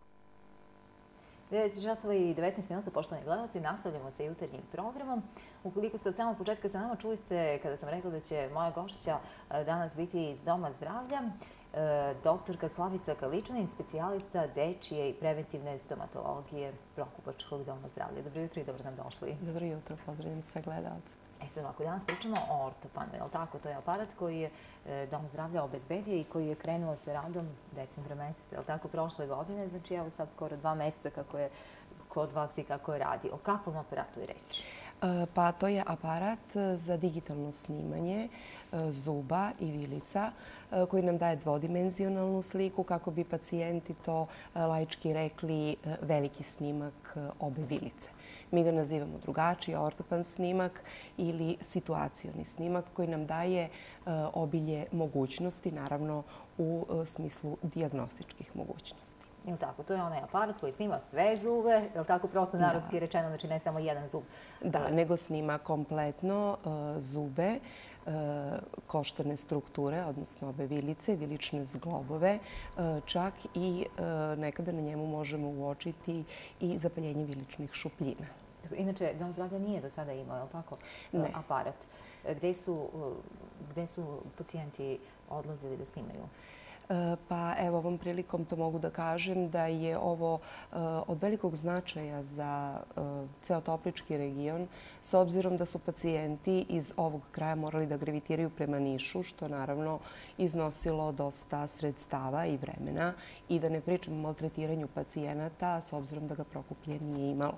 9 časova i 19 minuta, poštovani gledalci, nastavljamo sa jutarnjim programom. Ukoliko ste od samog početka sa nama, čuli ste kada sam rekla da će moja gošća danas biti iz Doma zdravlja, doktorka Slavica Kaličanin, specijalista dečije i preventivne stomatologije Prokupačkog Doma zdravlja. Dobro jutro i dobro nam došli. Dobro jutro, pozdravljam sve gledalce. Sad ovako, danas pričamo o ortopanu, je li tako? To je aparat koji je Dom zdravlja obezbedio i koji je krenuo sa radom decembra meseca, je li tako, prošle godine? Znači, evo sad skoro 2 meseca kako je kod vas i kako je radi. O kakvom aparatu je reč? Pa to je aparat za digitalno snimanje zuba i vilica koji nam daje dvodimenzionalnu sliku kako bi pacijenti to laički rekli veliki snimak obe vilice. Mi ga nazivamo drugačije, ortopan snimak ili situacioni snimak koji nam daje obilje mogućnosti, naravno u smislu dijagnostičkih mogućnosti. Je li tako? To je onaj aparat koji snima sve zube, je li tako prosto narodski rečeno, znači ne samo jedan zub? Da, nego snima kompletno zube, koštane strukture, odnosno obe vilice, vilične zglobove, čak i nekada na njemu možemo uočiti i zapaljenje viličnih šupljina. Inače, Dom zdravlja nije do sada imao, je li tako, aparat? Gde su pacijenti odlazili da snimaju? Pa evo, ovom prilikom to mogu da kažem da je ovo od velikog značaja za ceo Toplički region, s obzirom da su pacijenti iz ovog kraja morali da gravitiraju prema Nišu, što naravno iznosilo dosta sredstava i vremena, i da ne pričam o maltretiranju pacijenata, s obzirom da ga Prokuplje nije imalo.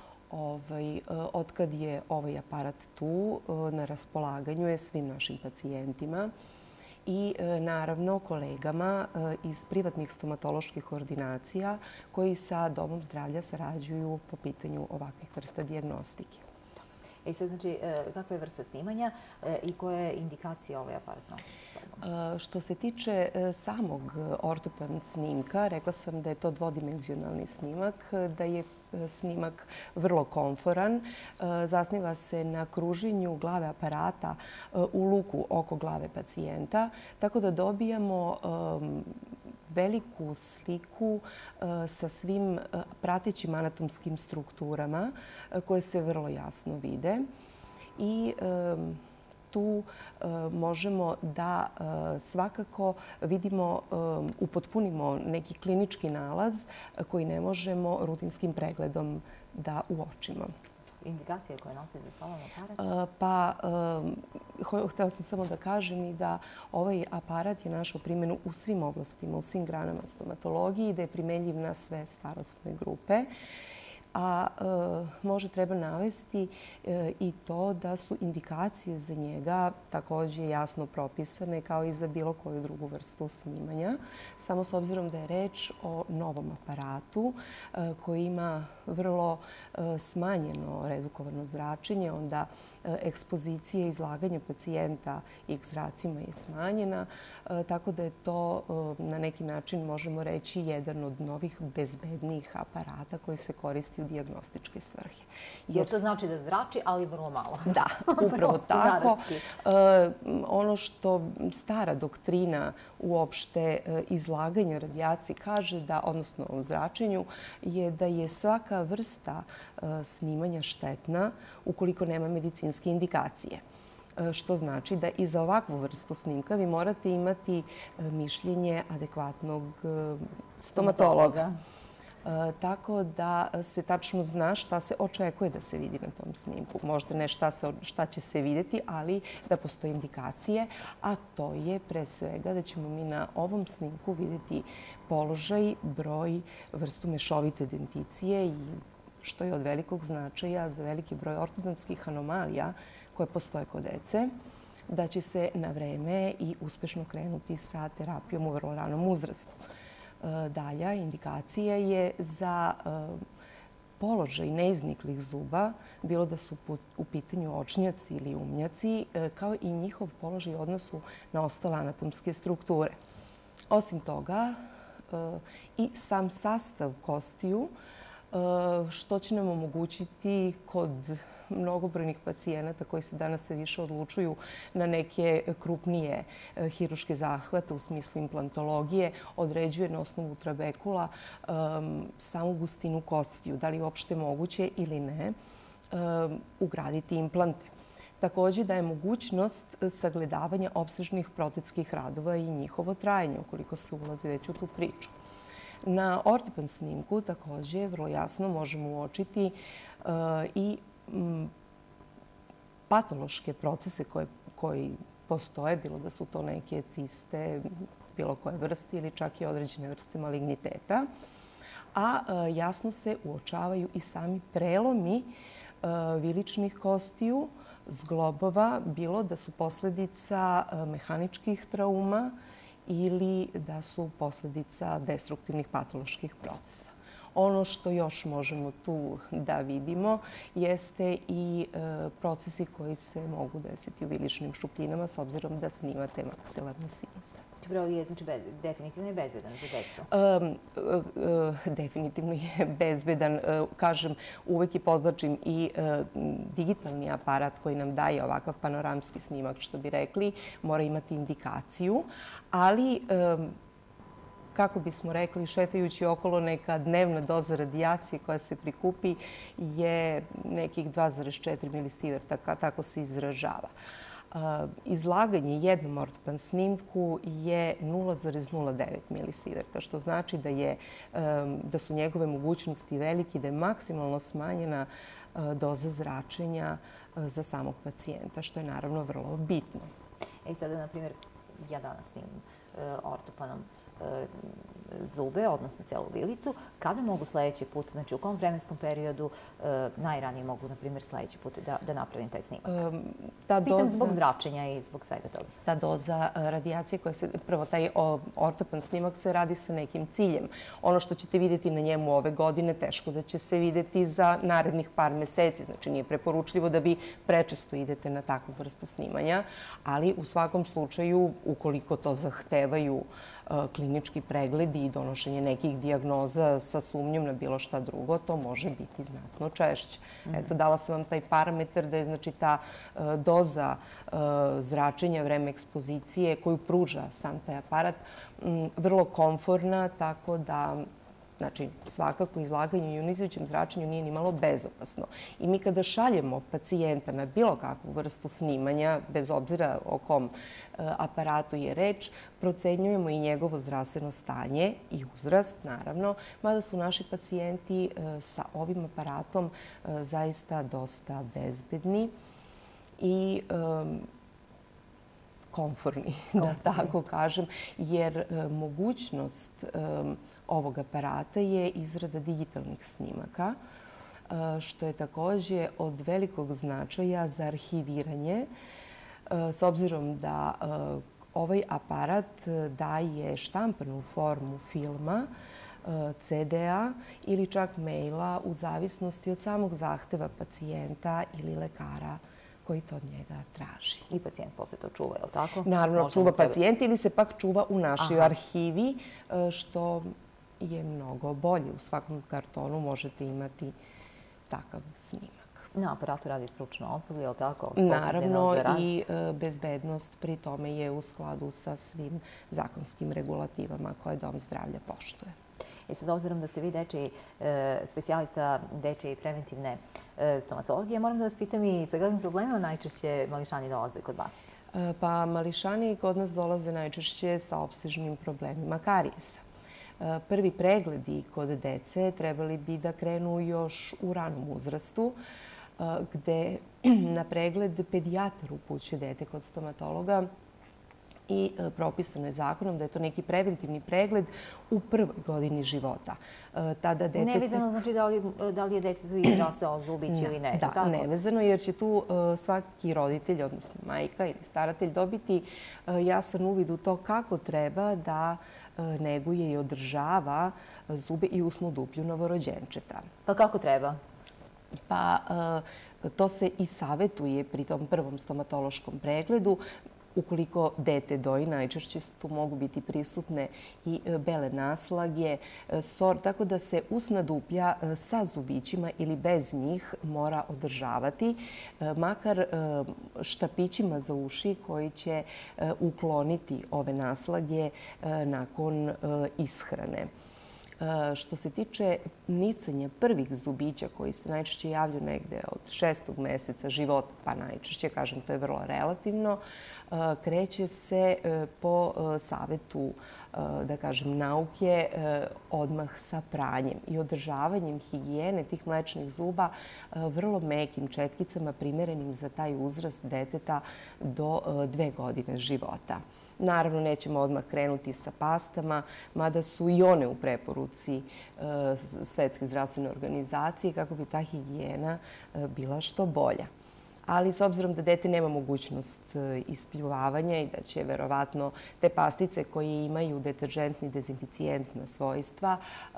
Otkad je ovaj aparat tu, na raspolaganju je svim našim pacijentima i naravno kolegama iz privatnih stomatoloških ordinacija koji sa Domom zdravlja sarađuju po pitanju ovakvih vrsta dijagnostike. I sad, znači, kakva je vrsta snimanja i koje indikacije ovaj aparat nosi sa sobom? Što se tiče samog ortopan snimka, rekla sam da je to dvodimenzionalni snimak, da je snimak vrlo komforan. Zasniva se na kruženju glave aparata u luku oko glave pacijenta, tako da dobijamo veliku sliku sa svim pratećim anatomskim strukturama koje se vrlo jasno vide. I tu možemo da svakako vidimo, upotpunimo neki klinički nalaz koji ne možemo rutinskim pregledom da uočimo. Indikacije koje nosi za sobom aparat? Pa, htela sam samo da kažem i da ovaj aparat je našao primjenu u svim oblastima, u svim granama stomatologije i da je primenljiv na sve starosne grupe. A može treba navesti i to da su indikacije za njega također jasno propisane kao i za bilo koju drugu vrstu snimanja. Samo s obzirom da je reč o novom aparatu koji ima vrlo smanjeno redukovano zračenje, onda ekspozicija i izlaganje pacijenta X zracima je smanjena, tako da je to na neki način, možemo reći, jedan od novih bezbednijih aparata koji se koristi u dijagnostičke svrhe. Jer to znači da zrači, ali vrlo malo. Da, upravo tako. Ono što stara doktrina uopšte izlaganja radijaciji kaže, odnosno o zračenju, je da je svaka vrsta snimanja štetna ukoliko nema medicinske indikacije. Što znači da i za ovakvu vrstu snimka vi morate imati mišljenje adekvatnog stomatologa. Tako da se tačno zna šta se očekuje da se vidi na tom snimku. Možda ne šta će se vidjeti, ali da postoje indikacije, a to je pre svega da ćemo mi na ovom snimku vidjeti položaj, broj, vrstu mešovite denticije i što je od velikog značaja za veliki broj ortodontskih anomalija koje postoje kod dece, da će se na vreme i uspešno krenuti sa terapijom u vrlo ranom uzrastu. Dalja indikacija je za položaj neizniklih zuba, bilo da su u pitanju očnjaci ili umnjaci, kao i njihov položaj u odnosu na ostale anatomske strukture. Osim toga, i sam sastav kostiju, što će nam omogućiti kod mnogobrojnih pacijenata koji se danas sve više odlučuju na neke krupnije hirurške zahvate u smislu implantologije, određuje na osnovu trabekula samu gustinu kostiju, da li je uopšte moguće ili ne ugraditi implante. Također daje mogućnost sagledavanja opsežnih protetskih radova i njihovo trajanje, ukoliko se ulazi već u tu priču. Na ortopan snimku također vrlo jasno možemo uočiti i patološke procese koji postoje, bilo da su to neke ciste, bilo koje vrste ili čak i određene vrste maligniteta. A jasno se uočavaju i sami prelomi viličnih kostiju, zglobova, bilo da su posljedica mehaničkih trauma ili da su posljedica destruktivnih patoloških procesa. Ono što još možemo tu da vidimo jeste i procesi koji se mogu desiti u viličnim šupljinama s obzirom da snimate maksilarni sinus. Upravo je definitivno je bezbedan za decu. Definitivno je bezbedan. Kažem, uvek je podvlačim i digitalni aparat koji nam daje ovakav panoramski snimak, što bi rekli, mora imati indikaciju, ali kako bismo rekli, šetajući okolo, neka dnevna doza radijacije koja se prikupi je nekih 2,4 milisiverta, tako se izražava. Izlaganje jednom ortopan snimku je 0,09 milisiverta, što znači da su njegove mogućnosti veliki, da je maksimalno smanjena doza zračenja za samog pacijenta, što je naravno vrlo bitno. Sada, na primjer, ja danas snimim ortopanom zube, odnosno celu vilicu. Kada mogu sljedeći put, znači u kom vremenskom periodu najranije mogu, na primjer, sljedeći put da napravim taj snimak? Pitam zbog zračenja i zbog svega toga. Ta doza radijacije koja se, prvo taj ortopan snimak se radi sa nekim ciljem. Ono što ćete vidjeti na njemu ove godine, teško da će se vidjeti za narednih par meseci. Znači nije preporučljivo da vi prečesto idete na takvu vrstu snimanja, ali u svakom slučaju, ukoliko to zahtevaju klinički pregledi i donošenje nekih dijagnoza sa sumnjom na bilo šta drugo, to može biti znatno češće. Eto, dala sam vam taj parametar da je znači ta doza zračenja, vreme ekspozicije koju pruža sam taj aparat vrlo komforna, tako da znači, svakako izlaganje ionizirajućem zračenju nije ni malo bezopasno. I mi kada šaljemo pacijenta na bilo kakvu vrstu snimanja, bez obzira o kom aparatu je reč, procenjujemo i njegovo zdravstveno stanje i uzrast, naravno, mada su naši pacijenti sa ovim aparatom zaista dosta bezbedni i komforni, da tako kažem, jer mogućnost ovog aparata je izrada digitalnih snimaka, što je također od velikog značaja za arhiviranje, s obzirom da ovaj aparat daje štampanu formu filma, CD-a ili čak maila u zavisnosti od samog zahteva pacijenta ili lekara koji to od njega traži. I pacijent posle to čuva, je li tako? Naravno, čuva pacijent ili se pak čuva u našoj arhivi, što je mnogo bolje. U svakom kartonu možete imati takav snimak. Na aparatu radi stručno osoblje, je li tako? Naravno, i bezbednost pri tome je u skladu sa svim zakonskim regulativama koje Dom zdravlja poštuje. I sad, obzirom da ste vi specijalista dečje i preventivne stomatologije, moram da vas pitam i sa kakvim problemima najčešće mališani dolaze kod vas? Pa mališani kod nas dolaze najčešće sa opsežnim problemima karijesa. Prvi pregledi kod dece trebali bi da krenu još u ranom uzrastu, gde na pregled pedijatar upućuje dete kod stomatologa i propisano je zakonom da je to neki preventivni pregled u prvoj godini života. Nevezano znači da li je detetu izrasao zubić ili ne? Da, nevezano, jer će tu svaki roditelj, odnosno majka ili staratelj, dobiti jasan uvid u to kako treba da neguje i održava zube i usnu duplju novorođenčeta. Pa kako treba? Pa to se i savjetuje pri tom prvom stomatološkom pregledu. Ukoliko dete doji, najčešće tu mogu biti prisutne i bele naslage, sor, tako da se usna duplja sa zubićima ili bez njih mora održavati, makar štapićima za uši koji će ukloniti ove naslage nakon ishrane. Što se tiče nicanja prvih zubića koji se najčešće javljaju negde od 6. meseca života, pa najčešće, kažem, to je vrlo relativno, kreće se po savetu, da kažem, nauke odmah sa pranjem i održavanjem higijene tih mlečnih zuba vrlo mekim četkicama primerenim za taj uzrast deteta do 2 godine života. Naravno, nećemo odmah krenuti sa pastama, mada su i one u preporuci Svetske zdravstvene organizacije kako bi ta higijena bila što bolja. Ali s obzirom da dete nema mogućnost ispljuvavanja i da će verovatno te pastice koje imaju deteržentni dezinficijentna svojstva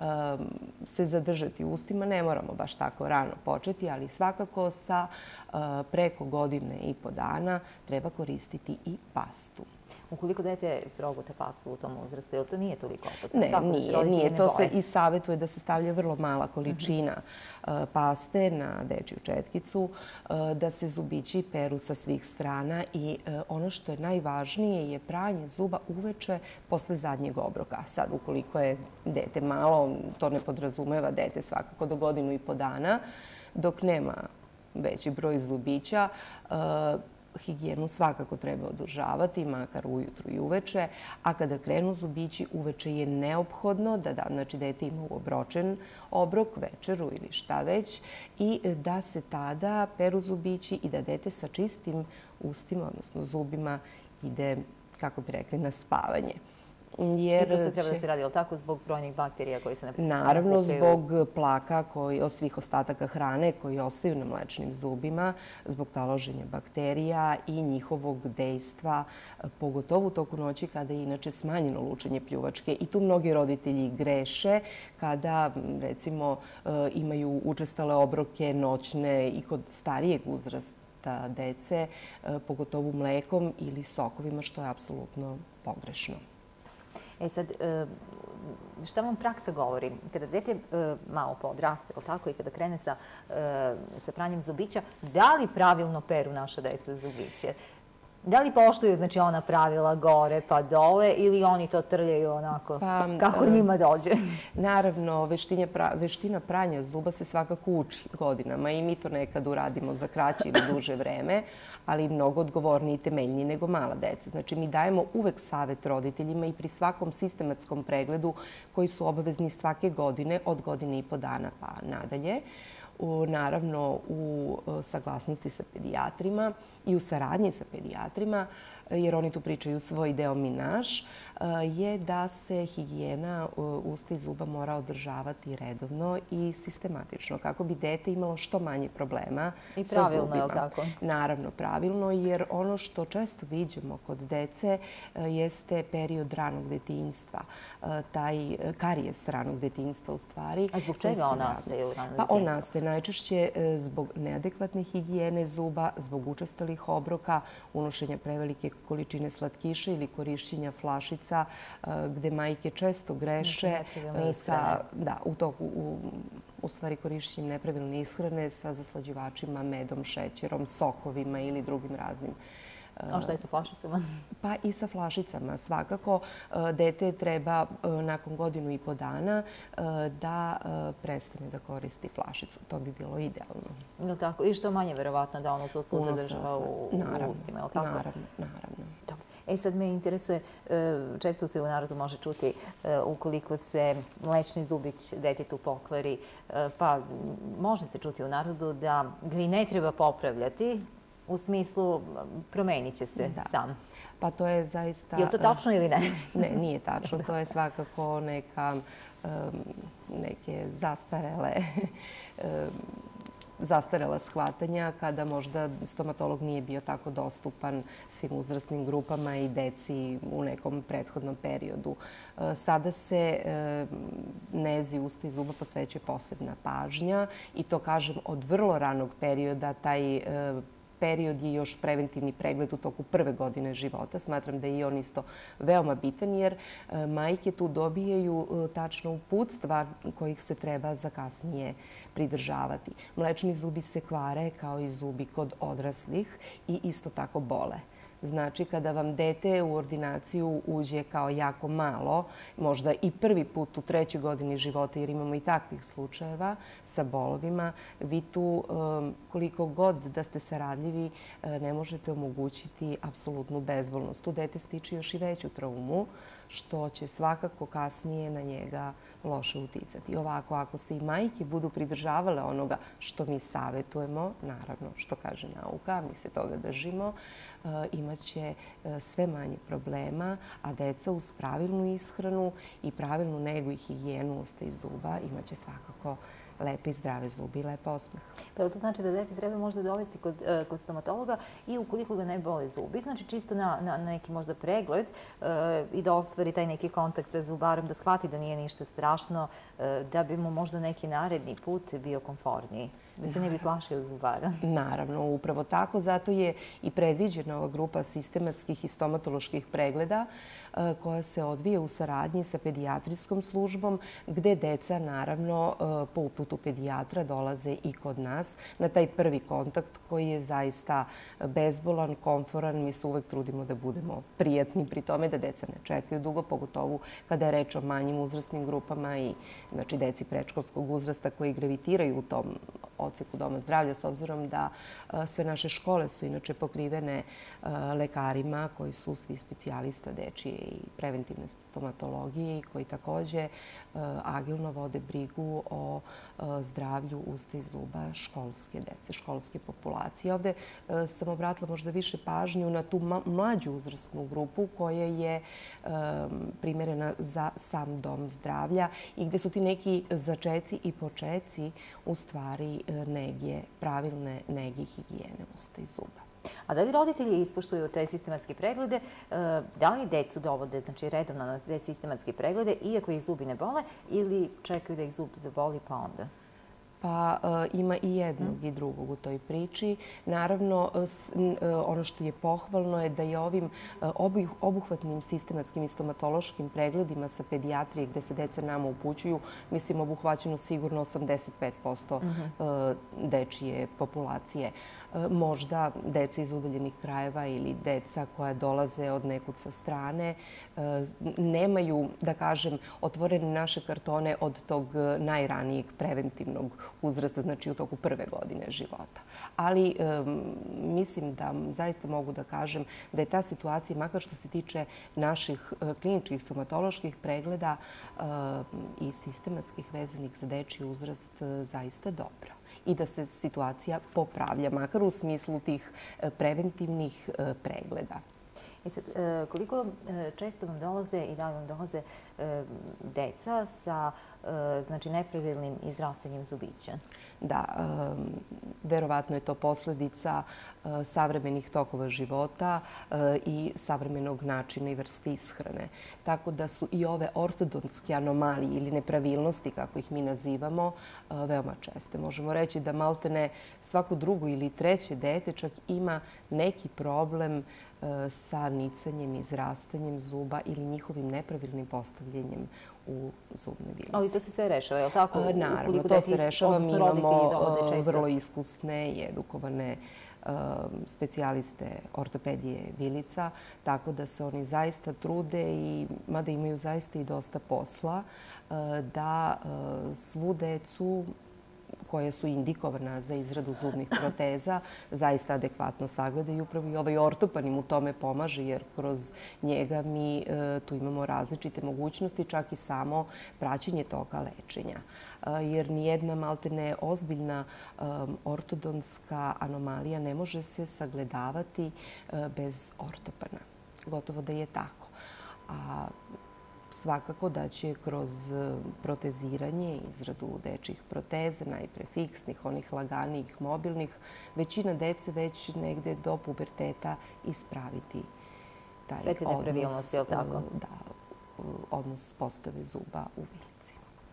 se zadržati u ustima, ne moramo baš tako rano početi, ali svakako sa preko 1,5 godine treba koristiti i pastu. Ukoliko dete proguta pastu u tom uzrastu, jer to nije toliko opasno? Ne, nije. To se i savjetuje da se stavlja vrlo mala količina paste na dečju četkicu, da se zubići peru sa svih strana i ono što je najvažnije je pranje zuba uveče posle zadnjeg obroka. Sad, ukoliko je dete malo, to ne podrazumeva dete svakako do 1,5 dana, dok nema veći broj zubića, higijenu svakako treba održavati, makar ujutru i uveče, a kada krenu zubići, uveče je neophodno da znači dete ima uobročen obrok, večeru ili šta već, i da se tada peru zubići i da dete sa čistim ustima, odnosno zubima, ide, kako bi rekli, na spavanje. I to se treba da se radi, ali tako, zbog brojnih bakterija koji se nakupljaju? Naravno, zbog plaka od svih ostataka hrane koji ostaju na mlečnim zubima, zbog taloženja bakterija i njihovog dejstva, pogotovo u toku noći kada je inače smanjeno lučenje pljuvačke. I tu mnogi roditelji greše kada, recimo, imaju učestale obroke noćne i kod starijeg uzrasta dece, pogotovo mlekom ili sokovima, što je apsolutno pogrešno. Sad, šta vam praksa govori? Kada dete malo podraste, tako, i kada krene sa pranjem zubića, da li pravilno peru naša deca zubiće? Da li poštuju, znači, ona pravila gore pa dole ili oni to trljaju onako kako njima dođe? Naravno, veština pranja zuba se svakako uči godinama i mi to nekad uradimo za kraće ili duže vreme, ali mnogo odgovorniji i temeljniji nego mala deca. Znači, mi dajemo uvek savet roditeljima i pri svakom sistematskom pregledu koji su obavezni svake godine od 1,5 dana pa nadalje. Naravno, u saglasnosti sa pedijatrima i u saradnji sa pedijatrima, jer oni tu pričaju svoj deo, mi naš, je da se higijena usta i zuba mora održavati redovno i sistematično, kako bi dete imalo što manje problema sa zubima. I pravilno, je li tako? Naravno, pravilno, jer ono što često viđemo kod dece jeste period ranog detinjstva, taj karijes ranog detinjstva u stvari. A zbog čega on nastaje u ranom detinjstvu? Pa on nastaje najčešće zbog neadekvatne higijene zuba, zbog učestalih obroka, unošenja prevelike količine slatkiša ili korišćenja flašica, gde majke često greše u stvari korišćenjem nepravilne ishrane sa zaslađivačima, medom, šećerom, sokovima ili drugim raznim. A šta je sa flašicama? Pa i sa flašicama. Svakako, dete treba nakon 1,5 dana da prestane da koristi flašicu. To bi bilo idealno. Tako? I što manje, verovatno, da ono to zadržava u ustima, je li tako? Naravno. Sad me interesuje, često se u narodu može čuti ukoliko se mlečni zubić detetu pokvari, pa može se čuti u narodu da ga i ne treba popravljati, u smislu promenit će se sam. Pa to je zaista... Je li to tačno ili ne? Ne, nije tačno. To je svakako neke zastarela shvatanja kada možda stomatolog nije bio tako dostupan svim uzrasnim grupama i deci u nekom prethodnom periodu. Sada se nezi usta i zuba posvećuje posebna pažnja i to, kažem, od vrlo ranog perioda taj period je još preventivni pregled u toku prve godine života. Smatram da je i on isto veoma bitan jer majke tu dobijaju tačno uputstva kojih se treba za kasnije pridržavati. Mlečni zubi se kvare kao i zubi kod odraslih i isto tako bole. Znači, kada vam dete u ordinaciju uđe kao jako malo, možda i prvi put u 3. godini života, jer imamo i takvih slučajeva sa bolovima, vi tu, koliko god da ste saradljivi, ne možete omogućiti apsolutnu bezbolnost. Tu dete stiče još i veću traumu, što će svakako kasnije na njega loše uticati. Ovako, ako se i majke budu pridržavale onoga što mi savjetujemo, naravno, što kaže nauka, mi se toga držimo, imaće sve manje problema, a deca uz pravilnu ishranu i pravilnu negu i higijenu usta i zuba imaće svakako lepe i zdrave zubi i lep osmeh. Pa to znači da dete treba možda dovesti kod stomatologa i ukoliko ga ne bole zubi, znači čisto na neki možda pregled i da ostvari taj neki kontakt sa zubarom, da shvati da nije ništa strašno, da bi mu možda neki naredni put bio komforniji, da se ne bi plašio zubara. Naravno, upravo tako. Zato je i predviđena ova grupa sistematskih i stomatoloških pregleda koja se odvija u saradnji sa pedijatrijskom službom, gde deca, naravno, po uputu pedijatra dolaze i kod nas na taj prvi kontakt koji je zaista bezbolan, komforan. Mi se uvek trudimo da budemo prijatni pri tome, da deca ne čekaju dugo, pogotovo kada je reč o manjim uzrasnim grupama i znači deci predškolskog uzrasta koji gravitiraju u tom odseku doma zdravlja, s obzirom da sve naše škole su inače pokrivene lekarima koji su svi specijalista dečije i preventivne stomatologije i koji takođe agilno vode brigu o zdravlju usta i zuba školske dece, školske populacije. Ovde sam obratila možda više pažnju na tu mlađu uzrasnu grupu koja je primerena za sam dom zdravlja i gde su ti neki začeci i počeci u stvari nege, pravilne nege i higijene usta i zuba. A da li roditelji ispoštuju te sistematske preglede, da li decu dovode, znači redovno na te sistematske preglede, iako ih zubi ne bole, ili čekaju da ih zub zaboli pa onda? Pa ima i jednog i drugog u toj priči. Naravno, ono što je pohvalno je da je ovim obuhvatnim sistematskim i stomatološkim pregledima sa pedijatrije gde se deca nama upućuju, mislim, obuhvaćeno sigurno 85% dečije populacije. Možda deca iz udaljenih krajeva ili deca koja dolaze od nekud sa strane nemaju, da kažem, otvorene naše kartone od tog najranijeg preventivnog uzrasta, znači u toku prve godine života. Ali mislim da zaista mogu da kažem da je ta situacija, makar što se tiče naših kliničkih stomatoloških pregleda i sistematskih vezanih za dečiji uzrast, zaista dobra i da se situacija popravlja, makar u smislu tih preventivnih pregleda. I sad, koliko često vam dolaze i da li vam dolaze deca sa nepravilnim izrastanjem zubića? Da, verovatno je to posledica savremenih tokova života i savremenog načina i vrste ishrane. Tako da su i ove ortodonske anomalije ili nepravilnosti, kako ih mi nazivamo, veoma česte. Možemo reći da maltene svako drugo ili treće dete čak ima neki problem sa nicanjem, izrastanjem zuba ili njihovim nepravilnim postavljanjem u zubnoj vilici. Ali to se sve rešava, je li tako? Naravno, to se rešava. Mi imamo vrlo iskusne i edukovane specijaliste ortopedije vilica, tako da se oni zaista trude i mada imaju zaista i dosta posla, da svu decu koje su indikovana za izradu zubnih proteza, zaista adekvatno sagledaju. Upravo i ovaj ortopan im u tome pomaže, jer kroz njega mi tu imamo različite mogućnosti, čak i samo praćenje toga lečenja. Jer nijedna maltene ozbiljna ortodonska anomalija ne može se sagledavati bez ortopana. Gotovo da je tako. A svakako da će kroz proteziranje i izradu dečjih proteza, najpre fiksnih, onih laganijih, mobilnih, većina dece već negde do puberteta ispraviti taj odnos. Sve te nepravilnosti, je li tako? Da, odnos postave zuba u vilici.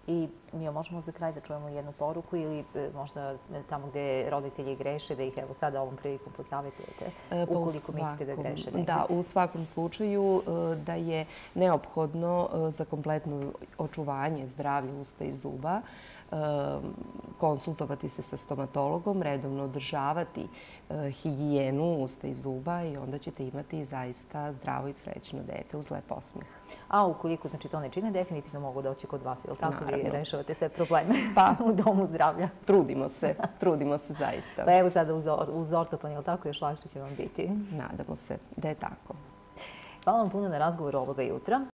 I mi možemo za kraj da čujemo jednu poruku ili možda tamo gde roditelji greše, da ih evo sada ovom prilikom posavjetujete, ukoliko mislite da greše negdje. Da, u svakom slučaju da je neophodno za kompletno očuvanje zdravlja usta i zuba konsultovati se sa stomatologom, redovno održavati higijenu usta i zuba i onda ćete imati zaista zdravo i srećno dete uz lep osmeh. A ukoliko to ne čine, definitivno mogu doći kod vas, ili tako vi rešavate sve probleme u domu zdravlja? Trudimo se zaista. Pa evo sada uz ortopan, ili tako još lakše će vam biti? Nadamo se da je tako. Hvala vam puno na razgovoru ovoga jutra.